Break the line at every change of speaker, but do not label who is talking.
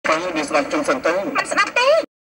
បើវាស្ដាប់ជុំសិនទៅ
មិនស្ដាប់ទេ